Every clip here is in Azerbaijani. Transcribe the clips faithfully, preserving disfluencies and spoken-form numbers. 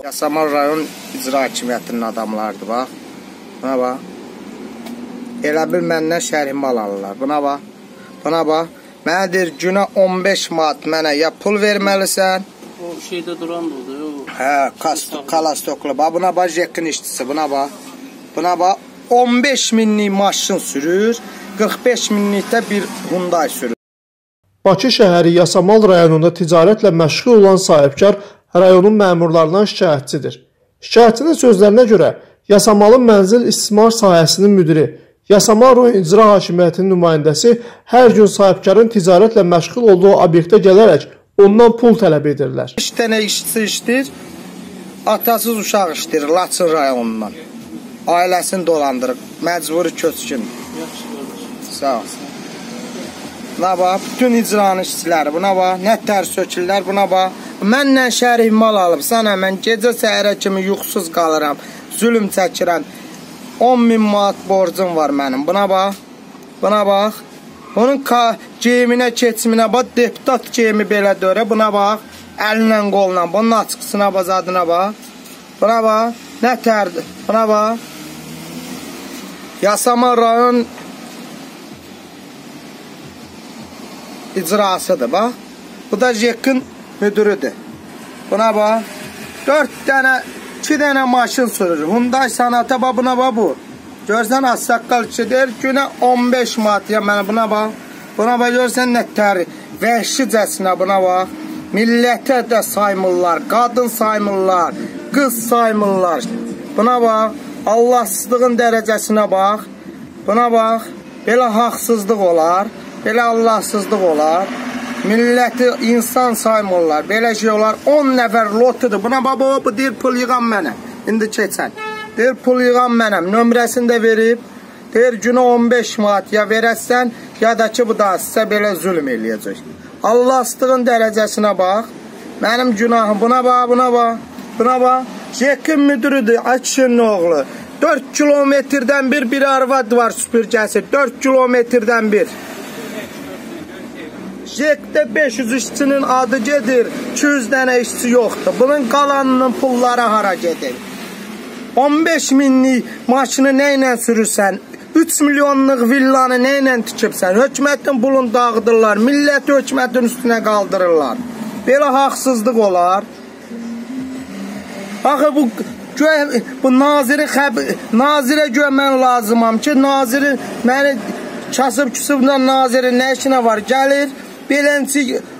Yasamal rayon icra hakimiyyətinin adamlardır, bax. Buna bax. Elə bil məndən şərhimi alırlar. Buna bax. Buna bax. Mənə deyir, günə on beş manat mənə ya pul verməlisən. O şeydə duran da oldu. Hə, kalastoklu. Bax, buna bax, jekin işçisi. Buna bax. Buna bax. on beş minlik maşın sürür. qırx beş minlikdə bir Hyundai sürür. Bakı şəhəri Yasamal rayonunda ticarətlə məşğul olan sahibkar rayonun məmurlarından şikayətçidir. Şikayətçinin sözlərinə görə Yasamalın mənzil istismar sahəsinin müdiri, Yasamal rayon icra hakimiyyətinin nümayəndəsi hər gün sahibkarın ticarətlə məşğul olduğu obyektə gələrək ondan pul tələb edirlər. üç dənə işçi işləyir, atasız uşaq işləyir Laçın rayonundan. Ailəsini dolandırır, məcburi köçkün. Sağ ol. Buna bax, bütün icranın işçiləri, buna bax, nə tər sökürlər, buna bax. Mənlə şərih mal alıb, sana mən gecə səhərə kimi yuxusuz qalıram, zülüm çəkirəm. on min manat borcum var mənim, buna bax, buna bax. Onun geyiminə, keçiminə bax, deputat geyimi belə dörə, buna bax, əlinlə, qolla, bunun açıqsına bax, adına bax. Buna bax, nə tərdir, buna bax. Yasamal rayon icrasıdır, bax. Bu da jekin müdürüdür. Buna bax. Dörd dənə, iki dənə maşın sürür. Hyundai Sonata bax, buna bax bu. Görsən, az saqqal kişidir. Günə on beş manat ya mənə, buna bax. Buna bax, görsən, nə təri. Vəhşicəsinə buna bax. Millətə də saymırlar, qadın saymırlar, qız saymırlar. Buna bax. Allahsızlığın dərəcəsinə bax. Buna bax. Belə haqsızlıq olar. Belə Allahsızlıq olar. Milləti insan saymırlar. Belə şey olar. on nəfər lotudur. Buna bax, bu deyir, pul yığan mənəm. İndi keçən. Deyir, pul yığan mənəm. Nömrəsini də verib. Deyir, günə on beş manat ya verəsən, ya da ki, bu da sizə belə zülm eləyəcək. Allahsızlığın dərəcəsinə bax. Mənim günahım. Buna bax, buna bax. Buna bax. Jekin müdürüdür, Akşinin oğlu. dörd kilometrdən bir, bir arvad var süpürgəsi. dörd kilometrdən bir. Jekdə beş yüz işçinin adı gedir, iki yüz dənə işçi yoxdur. Bunun qalanının pulları hara gedir? on beş minlik maşını nə ilə sürürsən? üç milyonluq villanı nə ilə tikibsən? Hökumətin pulunu dağıdırlar, milləti hökumətin üstünə qaldırırlar. Belə haqsızlıq olar. Axı bu bu naziri nazirə görmən lazımam ki, naziri məni kasıb küsubla naziri nə işinə var? Gəlir, beləncə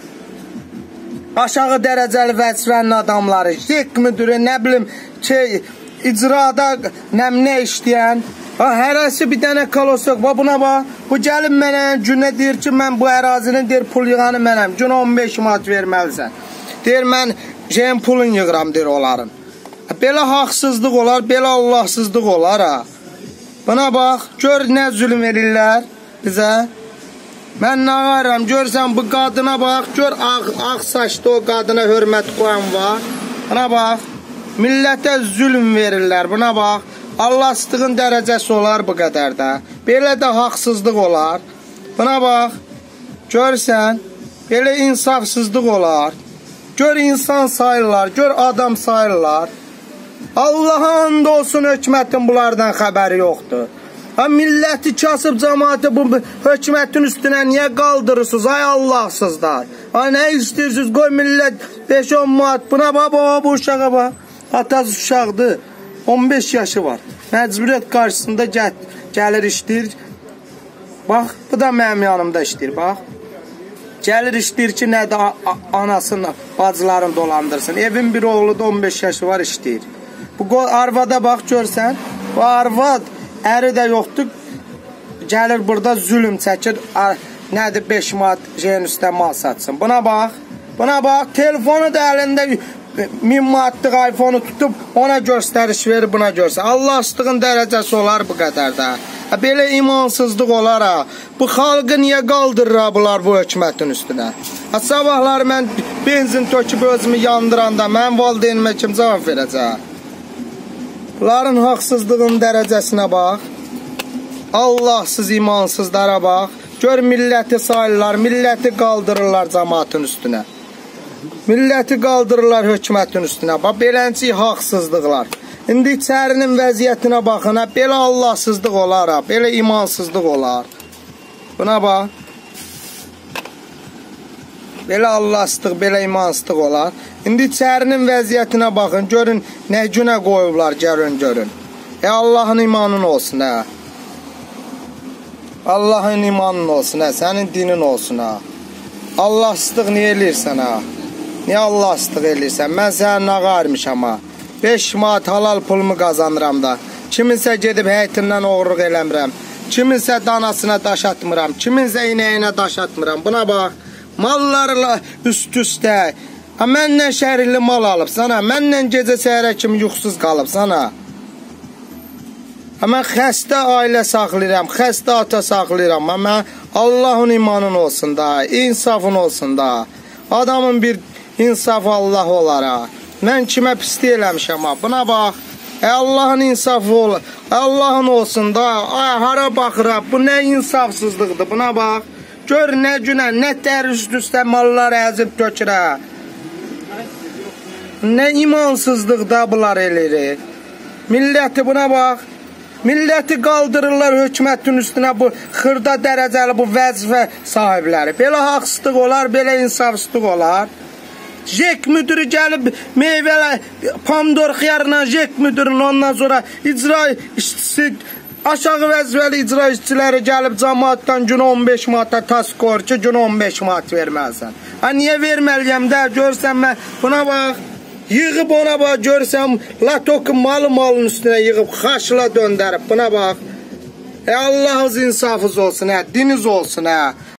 aşağı dərəcəli vəzifənin adamları, jek müdürü, nə bilim ki, icrada nəmnə işləyən, hərəsi bir dənə kolosok, buna bax, bu gəlib mənə günə deyir ki, mən bu ərazinin deyir, pul yığanı mənəm, günə on beş manat verməlisən. Deyir, mən jen pulun yığıram, deyir onların. Belə haqsızlıq olar, belə Allahsızlıq olar, ha. Buna bax, gör nə zülm verirlər bizə. Mən nə varım, görsən bu qadına bax, gör ağ, ağ saçlı o qadına hörmət qoyan var. Buna bax, millətə zülm verirlər, buna bax. Allahsızlığın dərəcəsi olar bu qədər də. Belə də haqsızlıq olar. Buna bax, görsən, belə insafsızlıq olar. Gör insan sayırlar, gör adam sayırlar. Allah'a and olsun hökumətin bunlardan xəbəri yoxdur. Ha, milləti kasıb cəmaatı bu hökumətin üstünə niyə qaldırırsınız? Ay Allahsızlar. Ha, nə istəyirsiniz? Qoy millət beş on manat. Buna bax, bu uşağa bax. Atası uşaqdır. on beş yaşı var. Məcburiyyət qarşısında gəl, gəlir işləyir. Bax, bu da mənim yanımda işləyir, bax. Gəlir işləyir ki, nədə anasını, bacılarını dolandırsın. Evin bir oğlu da on beş yaşı var, işləyir. Bu arvada bax, görsən, bu arvad əri də yoxdur, gəlir burada zülüm çəkir, nədir beş manat jeyin üstə mal satsın. Buna bax, buna bax, telefonu da əlində min manatlıq iPhone-u tutub, ona göstəriş verir, buna görsən. Allahsızlığın dərəcəsi olar bu qədər də. Belə imansızlıq olar, ha. Bu xalqı niyə qaldırır bunlar bu hökumətin üstünə? Sabahlar mən benzin töküb özümü yandıranda, mən valideynimə kim cavab verəcək? Bunların haqsızlığın dərəcəsinə bax. Allahsız imansızlara bax. Gör milləti sayırlar, milləti qaldırırlar cəmaatın üstünə. Milləti qaldırırlar hökumətin üstünə. Bax, beləncə haqsızlıqlar. İndi içərinin vəziyyətinə baxın, ha, belə Allahsızlıq olar, ha, belə imansızlıq olar. Buna bax. Belə Allahsızlıq, belə imansızlıq olar. İndi içərinin vəziyyətinə baxın, görün, nə günə qoyublar, görün, görün. E, Allahın imanın olsun, hə. Allahın imanın olsun, hə, sənin dinin olsun, hə. Allahsızlıq niyə eləyirsən, hə? Niyə Allahsızlıq eləyirsən? Mən sənə nağa vermişəm, ha. beş manat halal pulumu qazanıram da. Kiminsə gedib həyətindən oğurluq eləmirəm. Kiminsə danasına daş atmıram. Kiminsə inəyinə daş atmıram. Buna bax. Mallarla üst-üstə. Mənlə şəhərli mal alıbsan, ha. Mənlə gecə səhərə kimi yuxusuz qalıbsan, ha. Mən xəstə ailə saxlayıram. Xəstə ata saxlayıram. Mən Allahın imanın olsun da. İnsafın olsun da. Adamın bir insafı Allah olar, ha. Mən kimə pislik eləmişəm, ha. Buna bax. E, Allahın insafı olur. Allahın olsun da. Ay, hara baxıraq. Bu nə insafsızlıqdır. Buna bax. Gör nə günə, nə tər üst-üstə mallar əzib tökürə. Nə imansızlıq da bunlar eləyir. Milləti buna bax. Milləti qaldırırlar hökumətin üstünə bu xırda dərəcəli bu vəzifə sahibləri. Belə haqsızlıq olar, belə insafsızlıq olar. Jek müdürü gəlib meyvələ, pomidor xiyarla jek müdürün ondan sonra icra işçisi, aşağı vəzifəli icra işçiləri gəlib cəmaatdan gün on beş manata tas qoyur ki, gün on beş manat verməlisən. Ha, niyə verməliyəm də, görsən mən, buna bax, yığıb ona bax, görsən, latokun malı malın üstünə yığıb, xaşla döndərib, buna bax. E, Allah'ız insafız olsun, hə, diniz olsun, hə.